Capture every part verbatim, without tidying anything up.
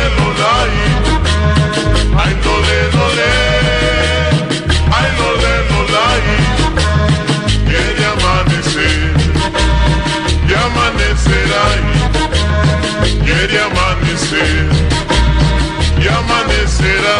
lolay, ay lole lole, ay lole lolay. Quiere amanecer, y amanecerá, quiere amanecer, y amanecerá.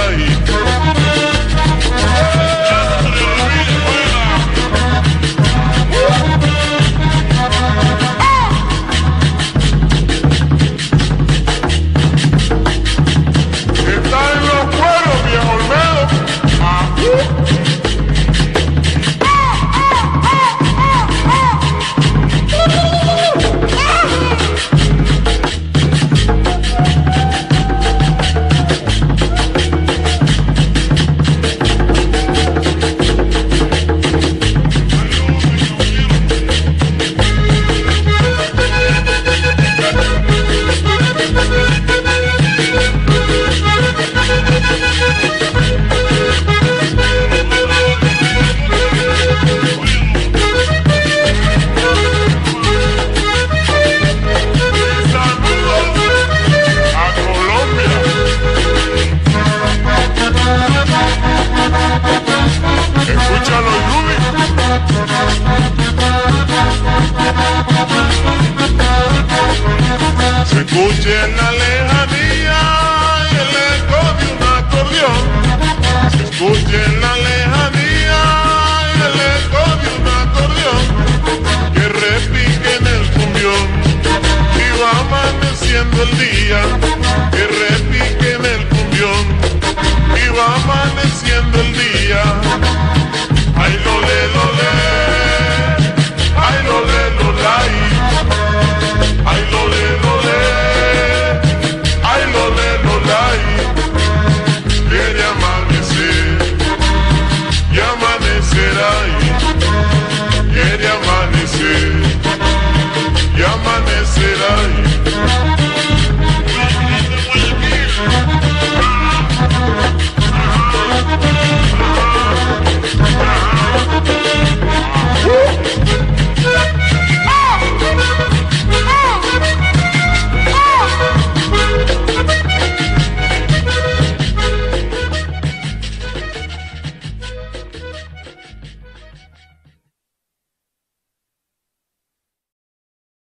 Se escucha en la lejanía el eco de un acordeón. Se escucha en la lejanía el eco de un acordeón que repique en el cumbión y va amaneciendo el día, que repique